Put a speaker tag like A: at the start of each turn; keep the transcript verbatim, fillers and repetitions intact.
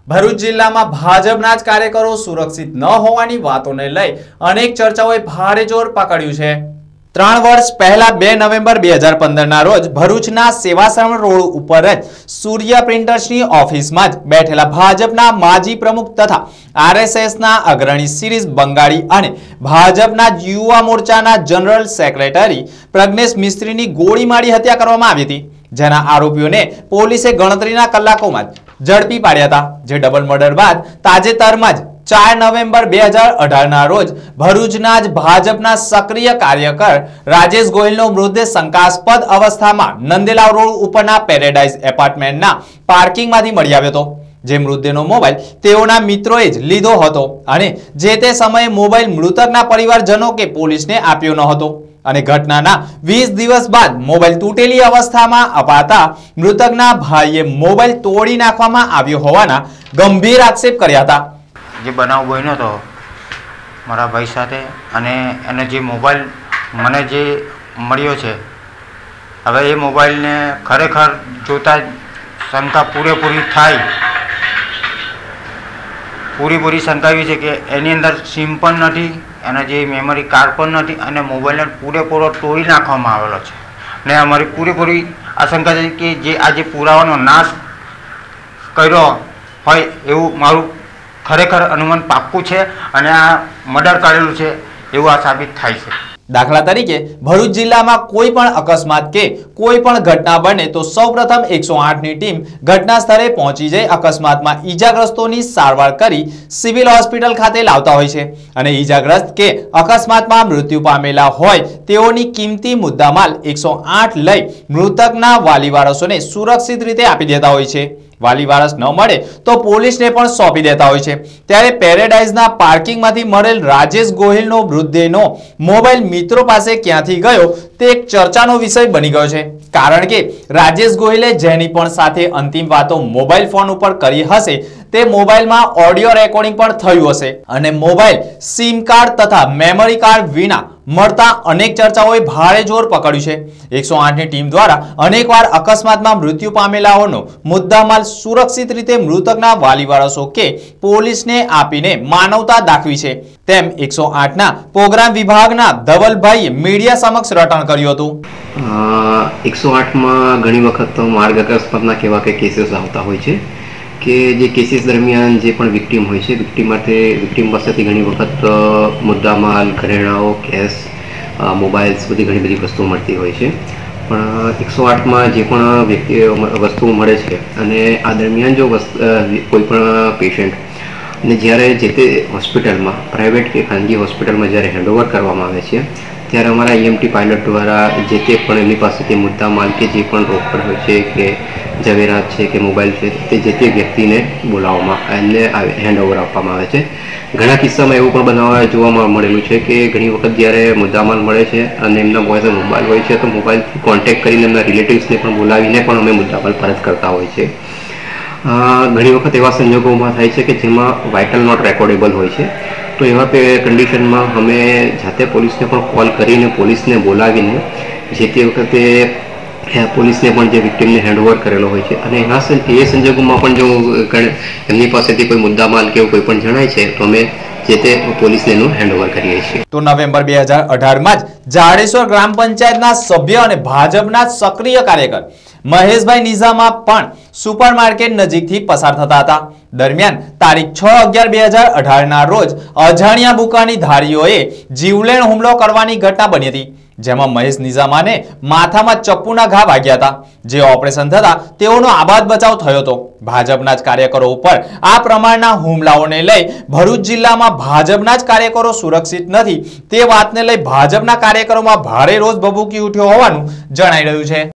A: ભરૂચ જિલ્લામાં ભાજપના જ કાર્યકરો સુરક્ષિત ન હોવાની વાતોને લઈ અનેક ચર્ચાઓએ ભારે જોર પકડ્યું છે। ત્રણ વર્ષ પહેલા બે નવેમ્બર બે હજાર પંદર ના રોજ ભરૂચના સેવાસણ રોડ ઉપર જ સૂર્ય પ્રિન્ટર્સની ઓફિસમાં જ બેઠેલા ભાજપના માજી પ્રમુખ તથા આરએસએસના અગ્રણી શિરીષ બંગાળી અને ભાજપના યુવા મોરચાના જનરલ સેક્રેટરી પ્રજ્ઞેશ મિસ્ત્રીની ગોળી મારી હત્યા કરવામાં આવી હતી, જેના આરોપીઓને પોલીસે ગણતરીના કલાકોમાં ઝડપી પાડ્યા હતા। જે ડબલ મર્ડર બાદ તાજેતરમાં જ ચાર નવેમ્બર બે હજાર અઢાર ના રોજ ભરૂચના જ ભાજપના સક્રિય કાર્યકર રાજેશ ગોહિલનો મૃતદેહ શંકાસ્પદ અવસ્થામાં નંદેલાવ રોડ ઉપરના પેરેડાઇઝ એપાર્ટમેન્ટના પાર્કિંગમાંથી મળી આવ્યો હતો। જે મૃતદેહનો મોબાઈલ તેઓના મિત્રોએ જ લીધો હતો અને જે તે સમયે મોબાઈલ મૃતકના પરિવારજનો કે પોલીસને આપ્યો ન હતો અને ઘટનાના વીસ દિવસ બાદ મોબાઈલ તૂટેલી અવસ્થામાં અપાતા મૃતકના ભાઈએ મોબાઈલ તોડી નાખવામાં આવ્યો હોવાના ગંભીર આક્ષેપ કર્યા હતા।
B: જે બનાવ બન્યો હતો મારા ભાઈ સાથે અને એને જે મોબાઈલ મને જે મળ્યો છે, હવે એ મોબાઈલને ખરેખર જોતા શંકા પૂરેપૂરી થાય પૂરેપૂરી શંકા એવી છે કે એની અંદર સિમ પણ નથી, એના જે મેમરી કાર્ડ પણ નથી અને મોબાઈલને પૂરેપૂરો તોડી નાખવામાં આવેલો છે ને અમારી પૂરેપૂરી આશંકા છે કે જે આ જે પુરાવાનો નાશ કર્યો હોય એવું મારું ખરેખર અનુમાન પાક્કું છે અને આ મર્ડર કરેલું છે એવું આ સાબિત થાય છે।
A: દાખલા તરીકે ભરૂચ જિલ્લામાં કોઈ પણ અકસ્માત કે કોઈ પણ ઘટના બને તો સૌપ્રથમ એકસો આઠ ની ટીમ ઘટના સ્થળે પહોંચી જઈ અકસ્માતમાં ઈજાગ્રસ્તોની સારવાર કરી સિવિલ હોસ્પિટલ ખાતે લાવતા હોય છે અને ઈજાગ્રસ્ત કે અકસ્માતમાં મૃત્યુ પામેલા હોય તેઓની કિંમતી મુદ્દામાલ એકસો આઠ લઈ મૃતકના વાલી વારસોને સુરક્ષિત રીતે આપી દેતા હોય છે। વાલી વારસ ન મળે તો પોલીસને પણ સોંપી દેતા હોય છે। ત્યારે પેરેડાઇઝના પાર્કિંગમાંથી મળેલ રાજેશ ગોહિલનો મૃતદેહનો મોબાઈલ મિત્રો પાસે ક્યાંથી ગયો તે એક ચર્ચાનો વિષય બની ગયો છે, કારણ કે રાજેશ ગોહિલે જેની પણ સાથે અંતિમ વાતો મોબાઈલ ફોન ઉપર કરી હશે તે મોબાઈલમાં ઓડિયો રેકોર્ડિંગ પણ થયું હશે અને મોબાઈલ સિમ કાર્ડ તથા મેમરી કાર્ડ વિના મળતા અનેક ચર્ચાઓએ ભારે જોર પકડ્યું છે। એકસો આઠ ની ટીમ દ્વારા અનેકવાર અકસ્માતમાં મૃત્યુ પામેલાઓનો મુદ્દામાલ સુરક્ષિત રીતે મૃતકના વાલી વારસો કે પોલીસને આપીને માનવતા દાખવી છે તેમ એકસો આઠ ના પ્રોગ્રામ વિભાગના ધવલભાઈએ મીડિયા સમક્ષ રટણ કર્યું હતું।
C: એકસો આઠ માં ઘણી વખત માર્ગ અકસ્માતના કેવા કે કેસીસ આવતા હોય છે કે જે કેસીસ દરમિયાન જે પણ વિક્ટીમ હોય છે વિક્ટીમ માટે વિક્ટીમ પાસેથી ઘણી વખત મુદ્દામાલ, ઘરેણાઓ, કેશ, મોબાઈલ્સ બધી ઘણી બધી વસ્તુઓ મળતી હોય છે। પણ એકસો આઠમાં જે પણ વ્યક્તિ વસ્તુઓ મળે છે અને આ દરમિયાન જો કોઈ પણ પેશન્ટ ને જ્યારે જે તે હોસ્પિટલમાં પ્રાઇવેટ કે ખાનગી હોસ્પિટલમાં જ્યારે હેન્ડઓવર કરવામાં આવે છે ત્યારે અમારા ઈએમટી પાયલટ દ્વારા જે તે પણ એમની પાસેથી મુદ્દામાલ કે જે પણ રોકડ હોય છે કે ઝવેરાત છે કે મોબાઈલ છે તે જે તે વ્યક્તિને બોલાવવામાં એમને હેન્ડઓવર આપવામાં આવે છે। ઘણા કિસ્સામાં એવું પણ બનાવવા જોવા મળેલું છે કે ઘણી વખત જ્યારે મુદ્દામાલ મળે છે અને એમના પાસે મોબાઈલ હોય છે તો મોબાઈલથી કોન્ટેક્ટ કરીને એમના રિલેટિવ્સને પણ બોલાવીને પણ અમે મુદ્દામાલ પરત કરતા હોય છે। ઘણી વખત એવા સંજોગોમાં થાય છે કે જેમાં વાઇટલ નોટ રેકોર્ડેબલ હોય છે, તો એવા કન્ડિશનમાં અમે જાતે પોલીસને પણ કોલ કરીને પોલીસને બોલાવીને જે તે વખતે પોલીસને પણ જે વિક્ટીમને હેન્ડઓવર કરેલો હોય છે અને એના એ સંજોગોમાં પણ જો એમની પાસેથી કોઈ મુદ્દામાલ કે કોઈ પણ જણાય છે તો અમે જે તે પોલીસને એનું હેન્ડઓવર કરીએ છીએ।
A: તો નવેમ્બર બે હજાર અઢાર માં જ જાડેશ્વર ગ્રામ પંચાયતના સભ્ય અને ભાજપના સક્રિય કાર્યકર મહેશભાઈ નિઝામા પણ સુપરમાર્કેટ નજીકથી પસાર થતા હતા। દરમિયાન તારીખ છ અગિયાર બે હજાર અઢાર ના રોજ અજાણ્યા બુકાની ધારીઓએ જીવલેણ હુમલો કરવાની ઘટના બની હતી, જેમાં મહેશ નિઝામાને માથામાં ચપ્પુના ઘા વાગ્યા હતા। જે ઓપરેશન થતા તેઓનો આબાદ બચાવ થયો હતો। ભાજપના જ કાર્યકરો ઉપર આ પ્રમાણના હુમલાઓને લઈ ભરૂચ જિલ્લામાં ભાજપના જ કાર્યકરો સુરક્ષિત નથી તે વાતને લઈ ભાજપના કાર્યકરોમાં ભારે રોષ ભભૂકી ઉઠ્યો હોવાનું જણાઈ રહ્યું છે।